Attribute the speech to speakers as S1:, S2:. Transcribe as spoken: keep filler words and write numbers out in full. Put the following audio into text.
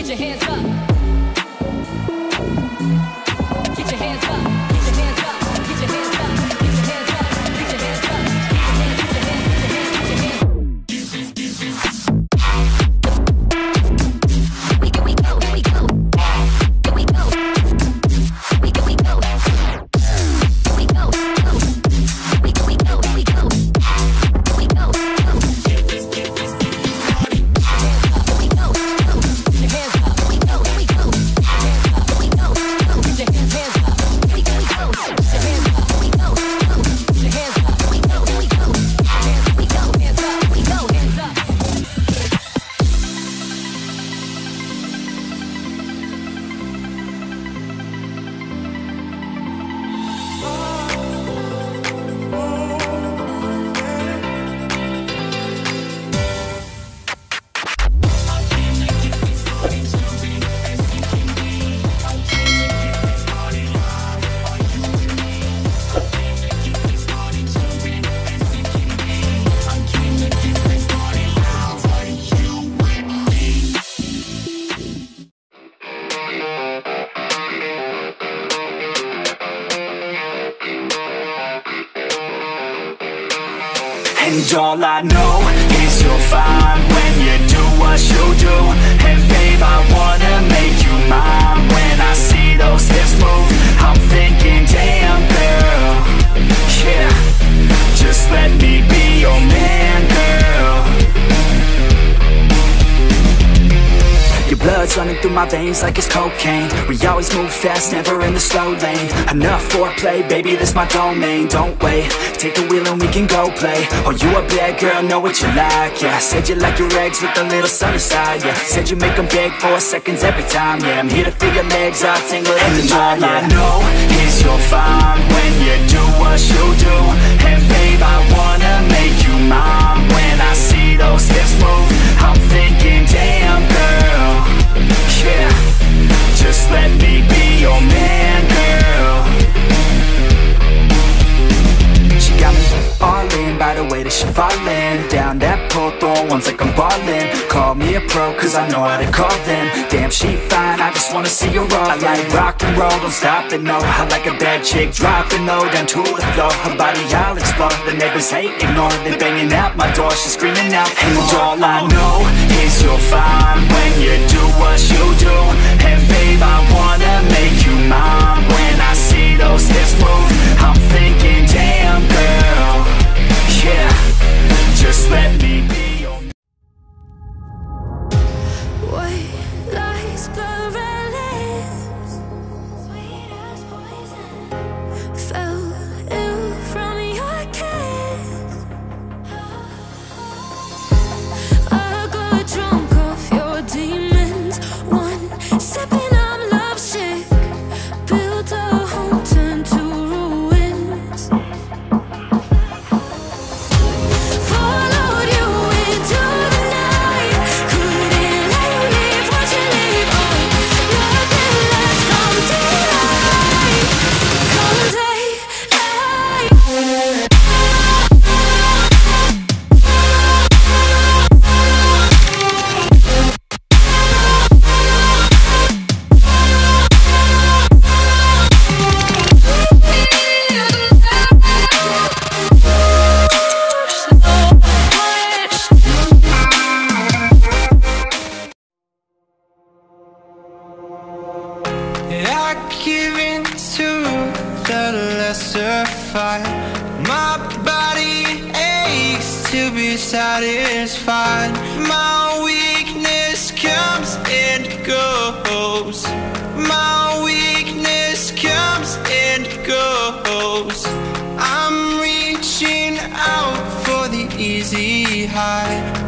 S1: your hands up. Get your hands up. Get your hands up. Get your hands up. Get your hands up. Get your hands up. Get your hands, get your hands, get your hands, get your hands. We go, we go, we go. Here we go. We go, we go. We go, go. We go, we go, we go. We go, go.
S2: And all I know is you're fine when you do what you do. And babe, I wanna make you mine. When I see those hips move, I'm thinking, damn girl, yeah, just let me be your man, girl. Your blood's running through my veins like it's cocaine. We always move fast, never in the slow lane. Enough foreplay, baby, this my domain. Don't wait, take the wheel and we can go play. Oh, you a bad girl, know what you like, yeah. Said you like your eggs with a little sunny side, yeah. Said you make them beg for seconds every time, yeah. I'm here to feel your legs all tingle in the mind, yeah. All I know is you're fine when you do what you do. And babe, I wanna make you mine. When I see those hips move, I'm thinking, damn girl, yeah, just let me be your man, girl. She got me all in by the way that she fallin' down that pole, throwing ones like I'm ballin'. Call me a pro, cause I know how to call them. Damn, she fine, I just wanna see her roll. I like rock and roll, don't stop it, no. I like a bad chick, dropping low down to the floor. Her body, I'll explore, the neighbors hate, ignore. They banging at my door, she's screaming out. And all I know is you're fine when you do what you do. And babe, I wanna make you mine. When I see those hips move, I'm thinking, damn girl, yeah, just let me be your man.
S3: White lies, blurred lips, sweet as poison. Fell ill from your kiss. I got drunk off your demons. One sipping, I'm lovesick. Built a home, turned to ruins. Followed you into the night. Couldn't let you leave, watch you leave. Oh, nothing left, come daylight. Come daylight.
S4: I give in to the lesser fight. My body aches to be satisfied. My weakness comes and goes. My weakness comes and goes. I'm reaching out for the easy high.